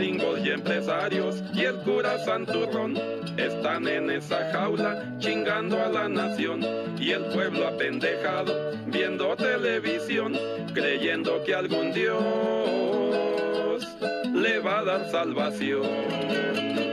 gringos y empresarios y el cura santurrón están en esa jaula chingando a la nación, y el pueblo apendejado viendo televisión, creyendo que algún Dios le va a dar salvación.